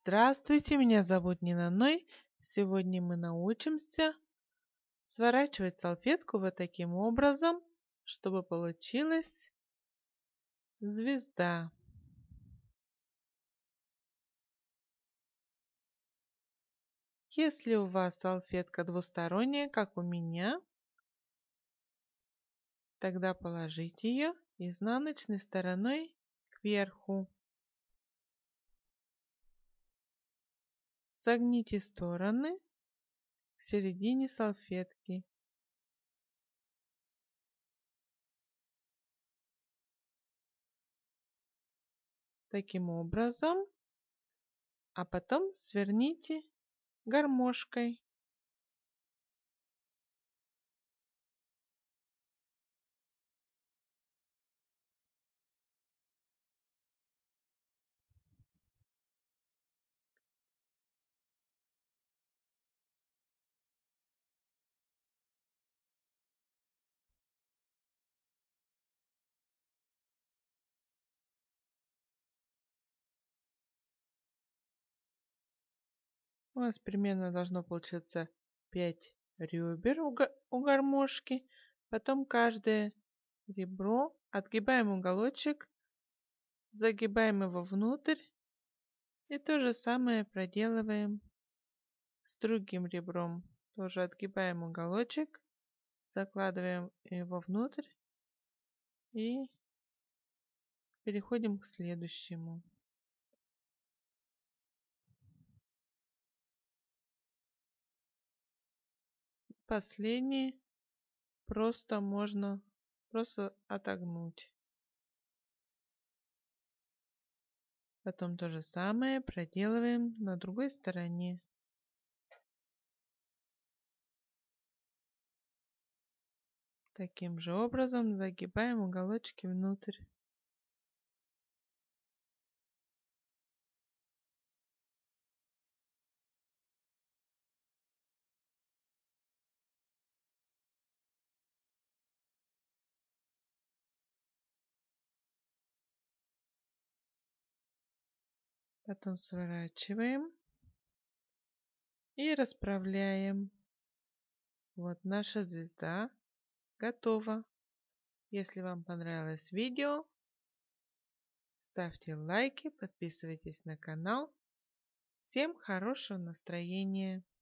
Здравствуйте, меня зовут Нина Ной. Сегодня мы научимся сворачивать салфетку вот таким образом, чтобы получилась звезда. Если у вас салфетка двусторонняя, как у меня, тогда положите ее изнаночной стороной кверху. Согните стороны к середине салфетки. Таким образом, а потом сверните гармошкой. У нас примерно должно получиться 5 ребер у гармошки. Потом каждое ребро отгибаем уголочек, загибаем его внутрь. И то же самое проделываем с другим ребром. Тоже отгибаем уголочек, закладываем его внутрь и переходим к следующему. Последний можно отогнуть. Потом то же самое проделываем на другой стороне. Таким же образом загибаем уголочки внутрь. Потом сворачиваем и расправляем. Вот наша звезда готова. Если вам понравилось видео, ставьте лайки, подписывайтесь на канал. Всем хорошего настроения!